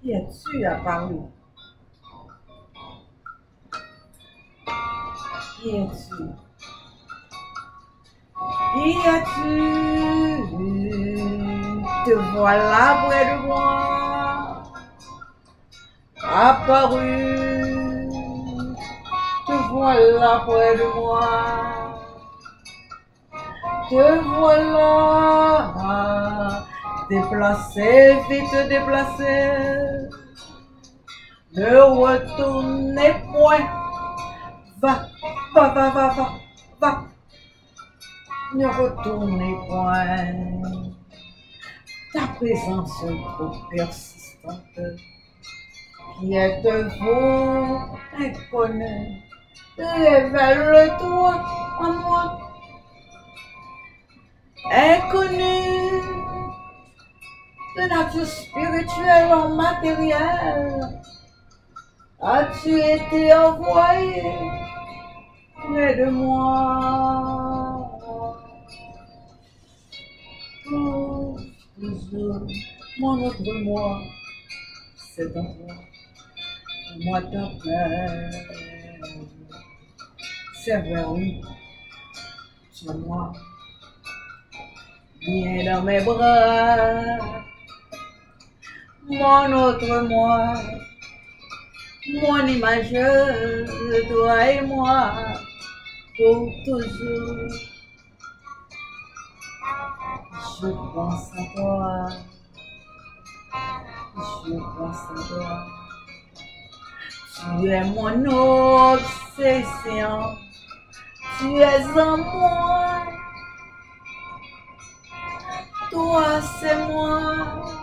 Qui es-tu, Apparu? Qui es-tu? Qui es-tu? Te voilà près de moi, Apparu. Te voilà près de moi. Te voilà. Déplacé, vite déplacé. Ne retournez point. Va, va, va, va, va, va. Ne retournez point. Ta présence trop persistante, qui est de vous inconnue, révèle-toi en moi. Inconnu de nature spirituelle en matériel, as-tu été envoyé près de moi pour toujours mon autre moi, c'est en toi, moi t'appelle, c'est vers lui, sur moi, viens dans mes bras, mon autre moi, mon image, toi et moi, pour toujours. Je pense à toi, je pense à toi. Tu es mon obsession, tu es en moi, toi c'est moi.